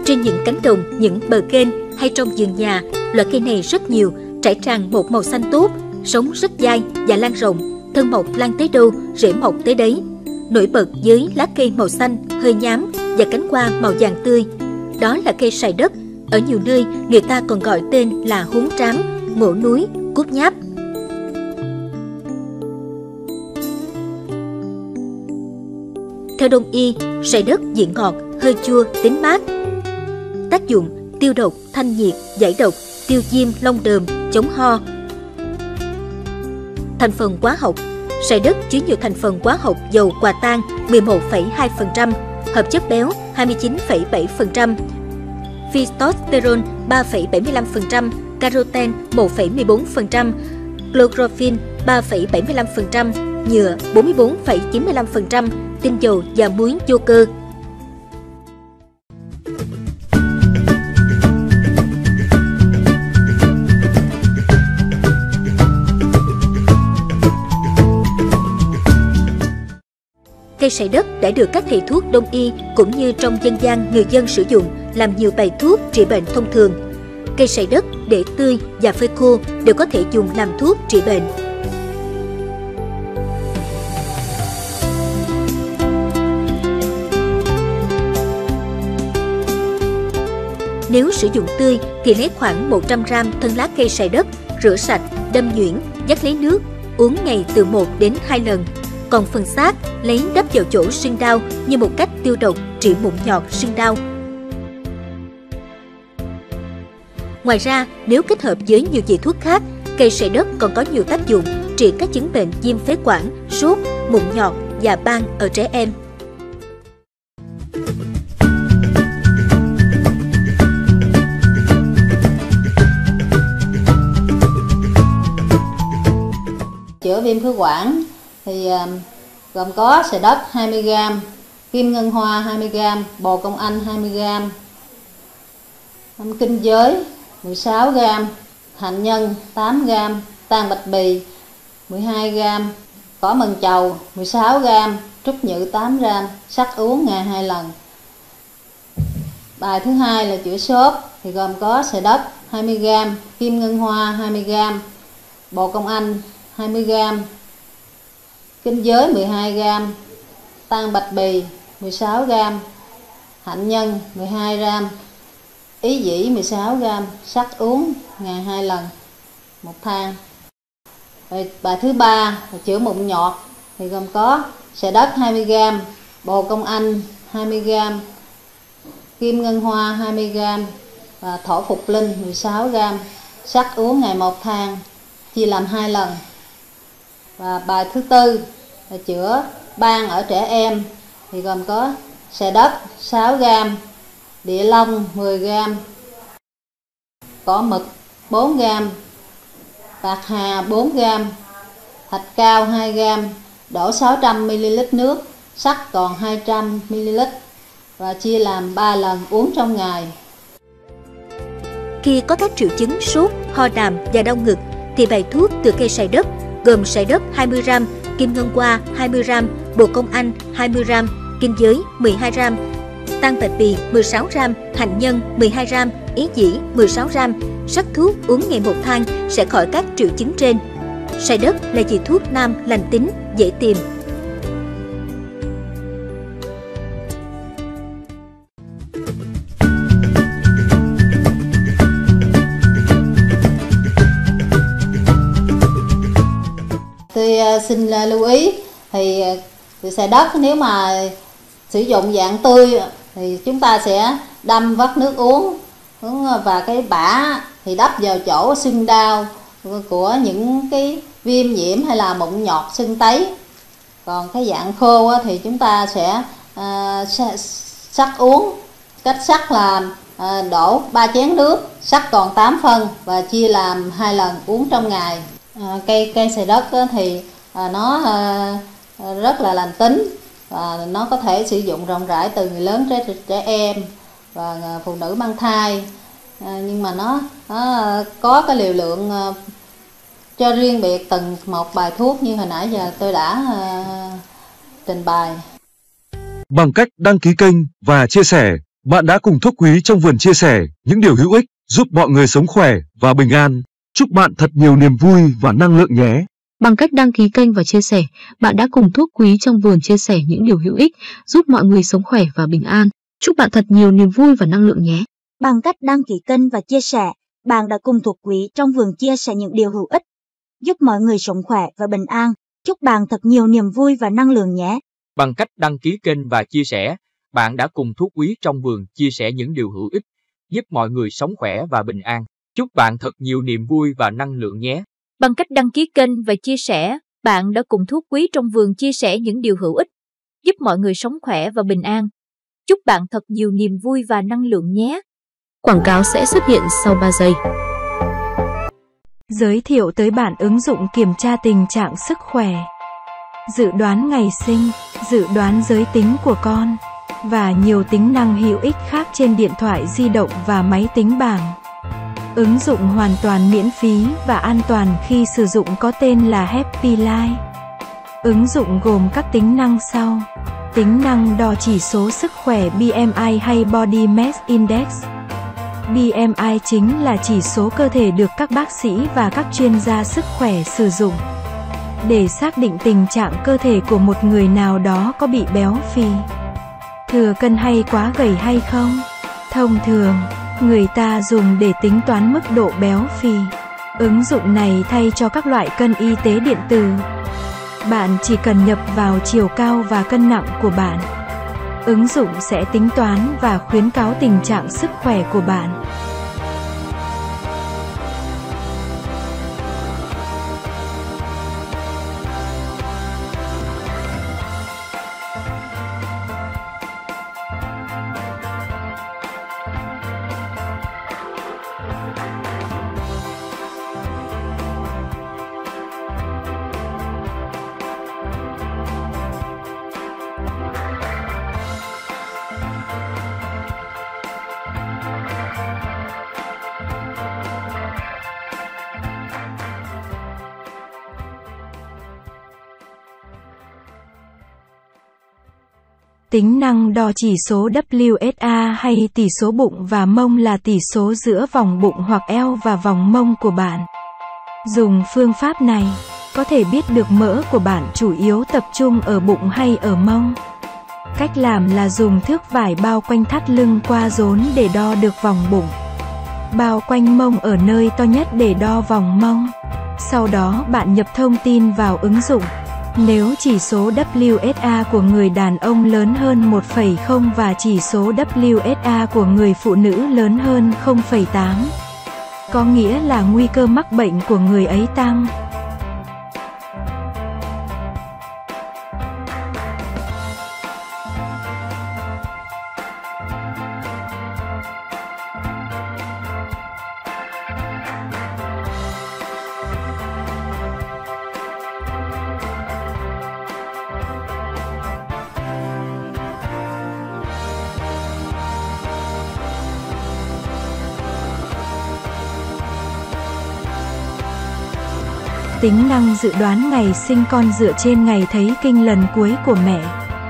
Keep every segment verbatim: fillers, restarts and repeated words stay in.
Trên những cánh đồng, những bờ kênh hay trong vườn nhà, loại cây này rất nhiều, trải tràn một màu xanh tốt, sống rất dai và lan rộng, thân mọc lan tới đâu, rễ mọc tới đấy. Nổi bật với lá cây màu xanh, hơi nhám và cánh hoa màu vàng tươi. Đó là cây sài đất. Ở nhiều nơi, người ta còn gọi tên là húng trám, ngổ núi, cút nháp. Theo Đông y, sài đất vị ngọt, hơi chua, tính mát. Tác dụng tiêu độc, thanh nhiệt, giải độc, tiêu viêm lông đờm, chống ho. Thành phần hóa học: sài đất chứa nhiều thành phần hóa học dầu hòa tan mười một phẩy hai phần trăm, hợp chất béo hai mươi chín phẩy bảy phần trăm, phytosterol ba phẩy bảy mươi lăm phần trăm, caroten một phẩy mười bốn phần trăm, chlorophyll ba phẩy bảy mươi lăm phần trăm, nhựa bốn mươi bốn phẩy chín mươi lăm phần trăm, tinh dầu và muối vô cơ. Cây sài đất đã được các thầy thuốc Đông y cũng như trong dân gian người dân sử dụng làm nhiều bài thuốc trị bệnh thông thường. Cây sài đất để tươi và phơi khô đều có thể dùng làm thuốc trị bệnh. Nếu sử dụng tươi thì lấy khoảng một trăm gam thân lá cây sài đất, rửa sạch, đâm nhuyễn, vắt lấy nước, uống ngày từ một đến hai lần. Còn phần xác lấy đắp vào chỗ sưng đau như một cách tiêu độc, trị mụn nhọt, sưng đau. Ngoài ra, nếu kết hợp với nhiều vị thuốc khác, cây sài đất còn có nhiều tác dụng trị các chứng bệnh viêm phế quản, sốt, mụn nhọt và ban ở trẻ em. Chữa viêm phế quản thì gồm có sài đất hai mươi gam, kim ngân hoa hai mươi gam, bồ công anh hai mươi gam, kinh giới mười sáu gam, hạnh nhân tám gam, tang bạch bì mười hai gam, cỏ mần chầu mười sáu gam, trúc nhự tám gam, sắc uống ngày hai lần. Bài thứ hai là chữa sốt thì gồm có sài đất hai mươi gam, kim ngân hoa hai mươi gam, bồ công anh hai mươi gam, kinh giới mười hai gam, tang bạch bì mười sáu gam, hạnh nhân mười hai gam, ý dĩ mười sáu gam, sắc uống ngày hai lần một thang. Bài, bài thứ ba là chữa mụn nhọt thì gồm có sài đất hai mươi gam, bồ công anh hai mươi gam, kim ngân hoa hai mươi gam và thổ phục linh mười sáu gam, sắc uống ngày một thang, chia làm hai lần. Và bài thứ tư là chữa ban ở trẻ em thì gồm có sài đất sáu gam, địa long mười gam, cỏ mực bốn gam, bạc hà bốn gam, thạch cao hai gam, đổ sáu trăm mi li lít nước, sắc còn hai trăm mi li lít và chia làm ba lần uống trong ngày. Khi có các triệu chứng sốt, ho đàm và đau ngực thì bài thuốc từ cây sài đất gồm sài đất hai mươi gam, kim ngân hoa hai mươi gam, bồ công anh hai mươi gam, kinh giới mười hai gam, tang bạch bì mười sáu gam, hạnh nhân mười hai gam, ý dĩ mười sáu gam. Sắc thuốc uống ngày một thang sẽ khỏi các triệu chứng trên. Sài đất là vị thuốc nam lành tính, dễ tìm. Tôi xin lưu ý thì sài đất nếu mà sử dụng dạng tươi thì chúng ta sẽ đâm vắt nước uống và cái bã thì đắp vào chỗ sưng đau của những cái viêm nhiễm hay là mụn nhọt sưng tấy. Còn cái dạng khô thì chúng ta sẽ uh, sắc uống. Cách sắc là uh, đổ ba chén nước, sắc còn tám phân và chia làm hai lần uống trong ngày. Uh, cây cây sài đất thì uh, nó uh, rất là lành tính và nó có thể sử dụng rộng rãi từ người lớn tới trẻ em và phụ nữ mang thai. À, nhưng mà nó, nó có cái liều lượng uh, cho riêng biệt từng một bài thuốc như hồi nãy giờ tôi đã uh, trình bày. Bằng cách đăng ký kênh và chia sẻ, Bạn đã cùng thuốc quý trong vườn chia sẻ những điều hữu ích giúp mọi người sống khỏe và bình an. Chúc bạn thật nhiều niềm vui và năng lượng nhé. Bằng cách đăng ký kênh và chia sẻ, bạn đã cùng thuốc quý trong vườn chia sẻ những điều hữu ích giúp mọi người sống khỏe và bình an. Chúc bạn thật nhiều niềm vui và năng lượng nhé. Bằng cách đăng ký kênh và chia sẻ, bạn đã cùng thuốc quý trong vườn chia sẻ những điều hữu ích giúp mọi người sống khỏe và bình an. Chúc bạn thật nhiều niềm vui và năng lượng nhé. Bằng cách đăng ký kênh và chia sẻ, bạn đã cùng thuốc quý trong vườn chia sẻ những điều hữu ích giúp mọi người sống khỏe và bình an. Chúc bạn thật nhiều niềm vui và năng lượng nhé. Bằng cách đăng ký kênh và chia sẻ, bạn đã cùng thuốc quý trong vườn chia sẻ những điều hữu ích giúp mọi người sống khỏe và bình an. Chúc bạn thật nhiều niềm vui và năng lượng nhé. Quảng cáo sẽ xuất hiện sau ba giây. Giới thiệu tới bạn ứng dụng kiểm tra tình trạng sức khỏe, dự đoán ngày sinh, dự đoán giới tính của con và nhiều tính năng hữu ích khác trên điện thoại di động và máy tính bảng. Ứng dụng hoàn toàn miễn phí và an toàn khi sử dụng có tên là Happy Life. Ứng dụng gồm các tính năng sau: tính năng đo chỉ số sức khỏe B M I hay Body Mass Index. B M I chính là chỉ số cơ thể được các bác sĩ và các chuyên gia sức khỏe sử dụng để xác định tình trạng cơ thể của một người nào đó có bị béo phì, thừa cân hay quá gầy hay không. Thông thường, người ta dùng để tính toán mức độ béo phì. Ứng dụng này thay cho các loại cân y tế điện tử. Bạn chỉ cần nhập vào chiều cao và cân nặng của bạn. Ứng dụng sẽ tính toán và khuyến cáo tình trạng sức khỏe của bạn. Tính năng đo chỉ số W S A hay tỷ số bụng và mông là tỷ số giữa vòng bụng hoặc eo và vòng mông của bạn. Dùng phương pháp này, có thể biết được mỡ của bạn chủ yếu tập trung ở bụng hay ở mông. Cách làm là dùng thước vải bao quanh thắt lưng qua rốn để đo được vòng bụng. Bao quanh mông ở nơi to nhất để đo vòng mông. Sau đó bạn nhập thông tin vào ứng dụng. Nếu chỉ số W S A của người đàn ông lớn hơn một phẩy không và chỉ số W S A của người phụ nữ lớn hơn không phẩy tám, có nghĩa là nguy cơ mắc bệnh của người ấy tăng. Tính năng dự đoán ngày sinh con dựa trên ngày thấy kinh lần cuối của mẹ.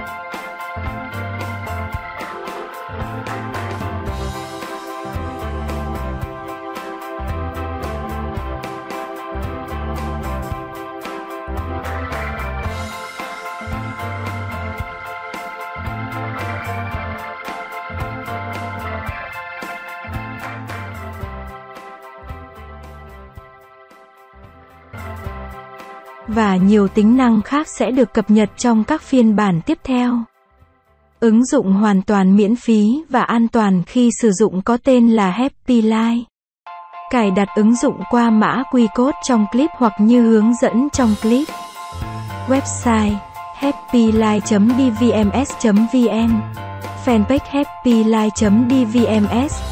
Và nhiều tính năng khác sẽ được cập nhật trong các phiên bản tiếp theo. Ứng dụng hoàn toàn miễn phí và an toàn khi sử dụng có tên là Happy Life. Cài đặt ứng dụng qua mã quy code trong clip hoặc như hướng dẫn trong clip. Website happy life chấm d v m s chấm v n. Fanpage happy life chấm d v m s.